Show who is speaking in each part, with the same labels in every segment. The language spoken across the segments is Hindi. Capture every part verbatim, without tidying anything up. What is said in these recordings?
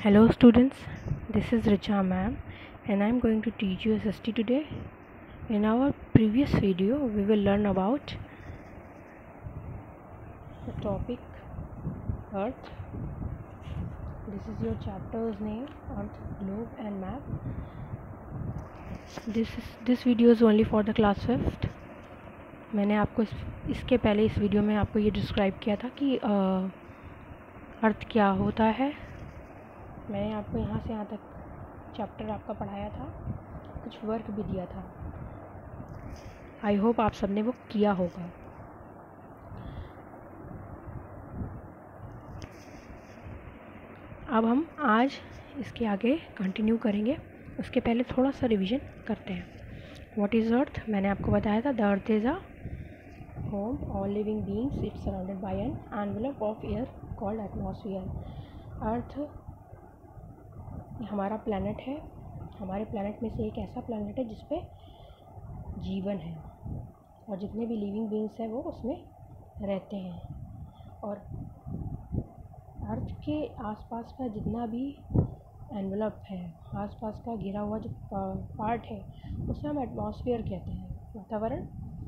Speaker 1: Hello students, this is Richa ma'am and I am going to teach you S S T today. In our previous video we will learn about the topic Earth. This is your chapter's name, Earth, Globe and Map. This is this video is only for the class fifth. मैंने आपको इस, इसके पहले इस वीडियो में आपको ये डिस्क्राइब किया था कि अर्थ क्या होता है। मैंने आपको यहाँ से यहाँ तक चैप्टर आपका पढ़ाया था, कुछ वर्क भी दिया था। आई होप आप सबने वो किया होगा। अब हम आज इसके आगे कंटिन्यू करेंगे, उसके पहले थोड़ा सा रिवीजन करते हैं। What is earth? मैंने आपको बताया था the earth is a home all living beings, it's surrounded by an envelope of air called atmosphere. Earth हमारा प्लैनेट है। हमारे प्लैनेट में से एक ऐसा प्लैनेट है जिस पे जीवन है और जितने भी लिविंग बीइंग्स हैं वो उसमें रहते हैं। और अर्थ के आसपास का जितना भी एनवेलप है, आसपास का घिरा हुआ जो पार्ट है, उसे हम एटमॉस्फेयर कहते हैं। वातावरण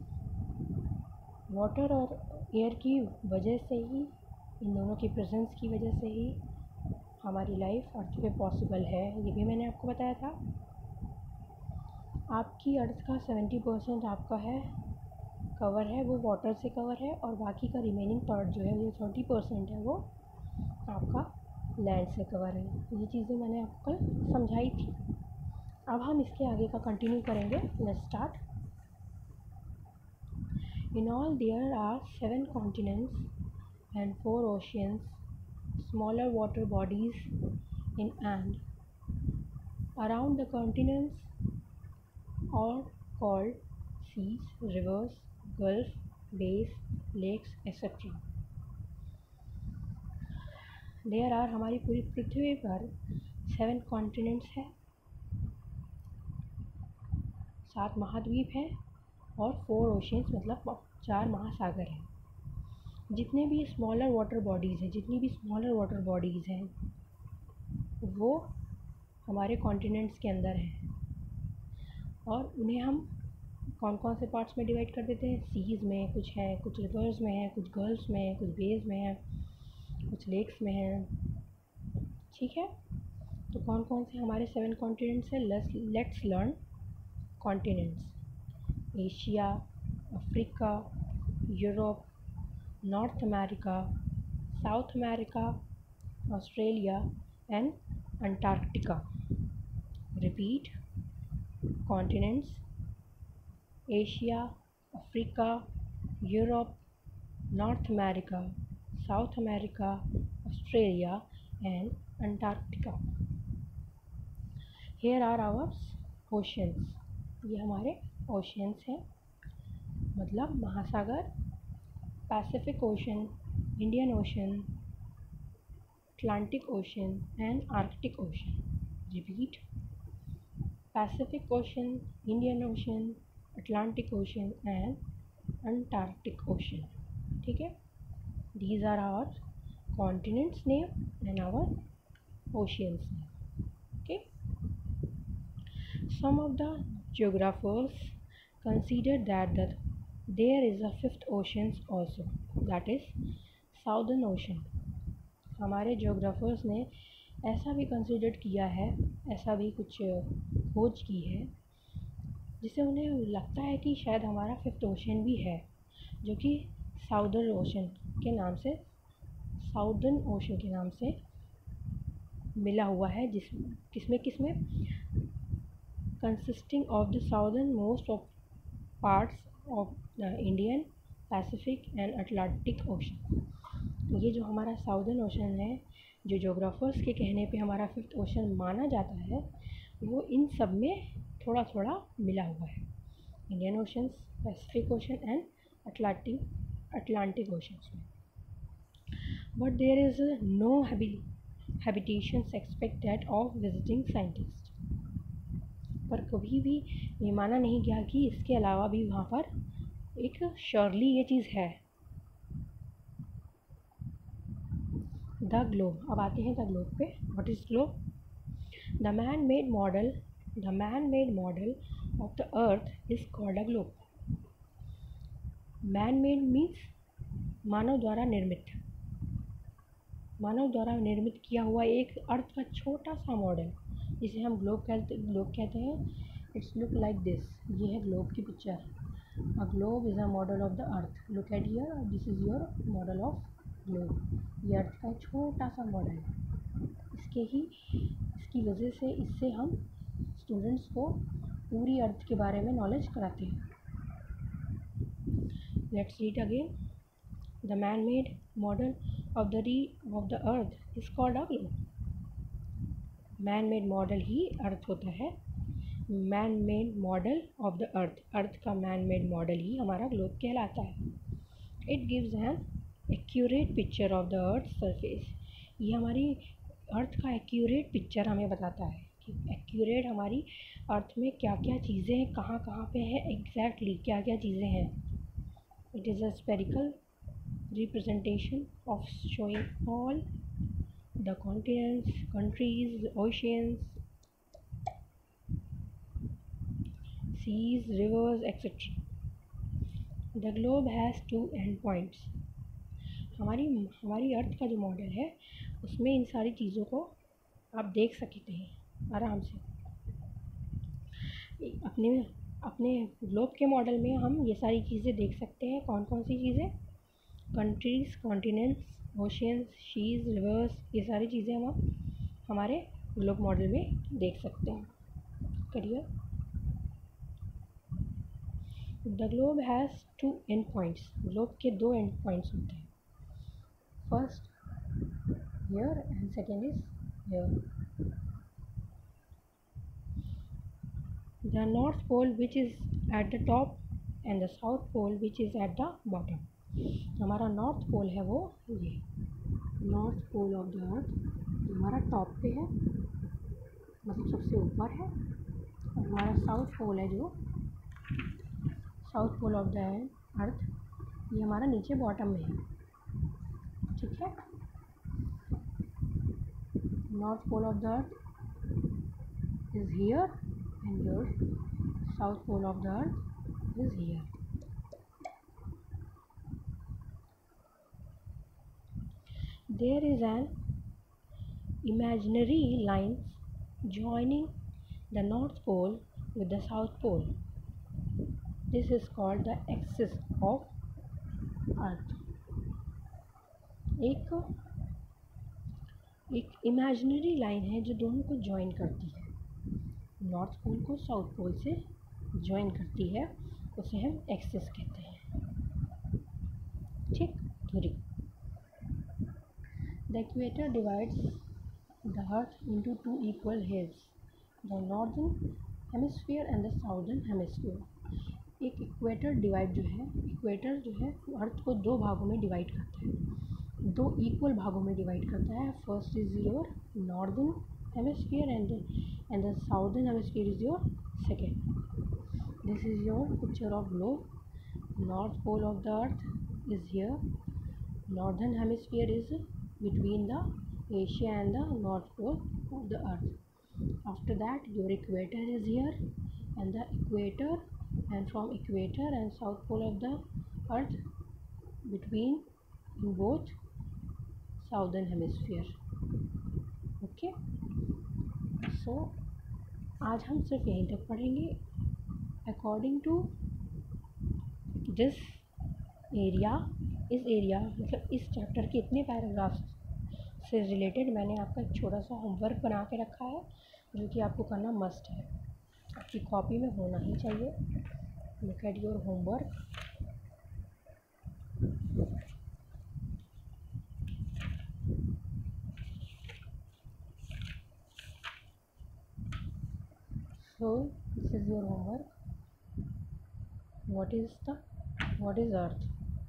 Speaker 1: वाटर और एयर की वजह से ही, इन दोनों की प्रेजेंस की वजह से ही हमारी लाइफ अर्थ पे पॉसिबल है। ये भी मैंने आपको बताया था। आपकी अर्थ का सेवेंटी परसेंट आपका है कवर है वो वाटर से कवर है, और बाकी का रिमेनिंग पार्ट जो है, जो थर्टी परसेंट है, वो आपका लैंड से कवर है। ये चीज़ें मैंने आपको कल समझाई थी। अब हम इसके आगे का कंटिन्यू करेंगे। Let's start. In all there are seven continents and four oceans, smaller water bodies in and around the continents are called seas, rivers, gulfs, bays, lakes, et cetera. There are हमारी पूरी पृथ्वी पर सेवन कॉन्टिनेंट्स है, सात महाद्वीप हैं और फोर ओशियंस मतलब चार महासागर हैं। जितने भी स्मॉलर वाटर बॉडीज़ हैं जितनी भी स्मॉलर वाटर बॉडीज़ हैं वो हमारे कॉन्टिनेंट्स के अंदर हैं, और उन्हें हम कौन कौन से पार्ट्स में डिवाइड कर देते हैं। सीज़ में कुछ है, कुछ रिवर्स में है, कुछ गल्फ्स में है, कुछ बेज में है, कुछ लेक्स में है। ठीक है, तो कौन कौन से हमारे सेवन कॉन्टिनेंट्स हैं? Let's learn continents. Asia, Africa, Europe, North America, South America, Australia and Antarctica. Repeat. Continents: Asia, Africa, Europe, North America, South America, Australia and Antarctica. Here are our oceans. ये हमारे oceans हैं, मतलब महासागर। Pacific Ocean, Indian Ocean, Atlantic Ocean and Arctic Ocean. Repeat. Pacific Ocean, Indian Ocean, Atlantic Ocean and Antarctic Ocean. ठीक है, these are our continents name and our oceans name. Okay. Some of the geographers consider that the there is a fifth ocean also, that is Southern Ocean. हमारे जोग्राफर्स ने ऐसा भी कंसिडर किया है, ऐसा भी कुछ खोज की है, जिससे उन्हें लगता है कि शायद हमारा फिफ्थ ओशन भी है, जो कि साउदर्न ओशन के नाम से साउदर्न ओशन के नाम से मिला हुआ है। जिस किसमें किसमें consisting of the southern most of parts of the Indian, Pacific and Atlantic ocean. ये जो हमारा साउदर्न ओशन है, जो जोग्राफर्स के कहने पे हमारा फिफ्थ ओशन माना जाता है, वो इन सब में थोड़ा थोड़ा मिला हुआ है। Indian ocean, Pacific ocean and Atlantic Atlantic oceans में। But there is no habitations expected of visiting scientist. पर कभी भी ये माना नहीं गया कि इसके अलावा भी वहाँ पर एक श्योरली ये चीज़ है। The globe. अब आते हैं द ग्लोब पे। What is globe? The man made model the man made model of the earth is called a globe. Man made means मानव द्वारा निर्मित, मानव द्वारा निर्मित किया हुआ एक अर्थ का छोटा सा मॉडल, जिसे हम ग्लोब कहते ग्लोब कहते हैं। It's look like this. ये है ग्लोब की picture. A globe is a model of the earth. Look at here, this is your model of globe. ये अर्थ का एक छोटा सा मॉडल है। इसके ही इसकी वजह से इससे हम स्टूडेंट्स को पूरी अर्थ के बारे में नॉलेज कराते हैं। Let's read again. The man made model of the re of the earth is called a globe. Man made model ही अर्थ होता है। Man made model of the earth, earth का मैन मेड मॉडल ही हमारा ग्लोब कहलाता है। It gives an accurate picture of the earth surface. ये हमारी अर्थ का एक्यूरेट पिक्चर हमें बताता है कि एक्यूरेट हमारी अर्थ में क्या क्या चीज़ें हैं, कहाँ कहाँ पे है एग्जैक्टली क्या क्या चीज़ें हैं। It is a spherical representation of showing all the continents, countries, oceans, seas, rivers, et cetera. The globe has two end points. हमारी हमारी अर्थ का जो मॉडल है उसमें इन सारी चीज़ों को आप देख सकते हैं आराम से। अपने अपने ग्लोब के मॉडल में हम ये सारी चीज़ें देख सकते हैं। कौन कौन सी चीज़ें? Countries, continents, oceans, seas, rivers, ये सारी चीज़ें हम हमारे ग्लोब मॉडल में देख सकते हैं। करिए। The globe has two end points. Globe के दो एंड पॉइंट्स होते हैं। First here and second is here. The north pole which is at the top and the south pole which is at the bottom. हमारा नॉर्थ पोल है वो ये north pole of the earth हमारा टॉप पे है, मतलब सबसे ऊपर है। और हमारा साउथ पोल है जो south pole of the earth, ये हमारा नीचे बॉटम में है। ठीक है। North pole of the earth is here and your south pole of the earth is here. There is an imaginary line joining the North Pole with the South Pole. This is called the axis of Earth. एक एक इमेजिनरी लाइन है जो दोनों को ज्वाइन करती है। नॉर्थ पोल को साउथ पोल से ज्वाइन करती है, उसे हम एक्सिस कहते हैं। ठीक, धुरी। The equator divides the earth into two equal halves, the northern hemisphere and the southern hemisphere. एक इक्वेटर डिवाइड जो है इक्वेटर जो है अर्थ को दो भागों में डिवाइड करता है, दो इक्वल भागों में डिवाइड करता है। First is your northern hemisphere and and the southern hemisphere is your second. This is your picture of globe. North pole of the earth is here, northern hemisphere is between the Asia and the North Pole of the Earth. After that your equator is here and the equator, and from equator and South Pole of the Earth between in both Southern Hemisphere. Okay, so आज हम सिर्फ यहीं तक पढ़ेंगे। According to this area, इस एरिया मतलब इस चैप्टर के इतने पैराग्राफ्स से रिलेटेड मैंने आपका एक छोटा सा होमवर्क बना के रखा है जो कि आपको करना मस्ट है, आपकी कॉपी में होना ही चाहिए। Look at your homework. So this is your homework. What is the what is earth?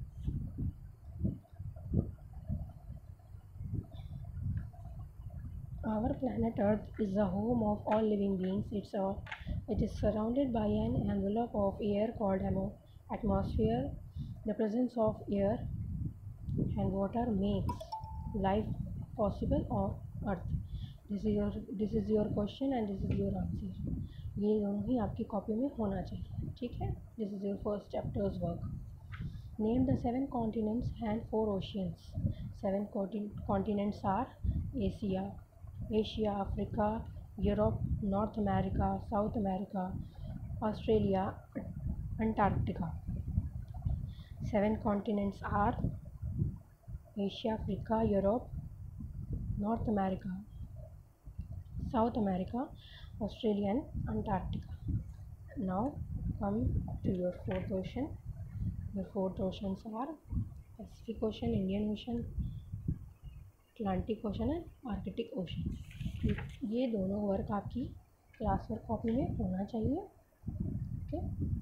Speaker 1: Our planet Earth is the home of all living beings. It's a, it is surrounded by an envelope of air called atmosphere. The presence of air and water makes life possible or earth? This is your this is your question and this is your answer. ये दोनों ही आपकी कॉपी में होना चाहिए, ठीक है. This is your first chapter's work. Name the seven continents and four oceans. Seven continents are Asia, Asia, Africa, Europe, North America, South America, Australia, Antarctica. Seven continents are Asia, Africa, Europe, North America, South America, Australia and Antarctica. Now come to your fourth ocean. Your fourth oceans are Pacific Ocean, Indian Ocean, Atlantic Ocean and Arctic Ocean. ये दोनों वर्क आपकी क्लास वर्क कॉपी में होना चाहिए. ओके,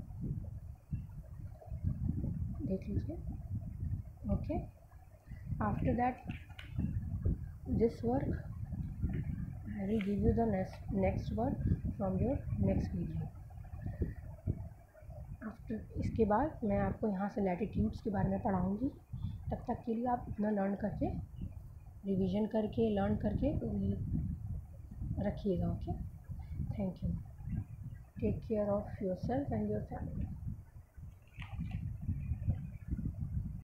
Speaker 1: देख लीजिए. Okay, after that this work I will give you the next next work from your next video. After इसके बाद मैं आपको यहाँ से लैटिट्यूड्स के बारे में पढ़ाऊँगी. तब तक के लिए आप इतना लर्न करके, रिवीजन करके, लर्न करके रखिएगा. Okay, thank you. Take care of yourself and your family.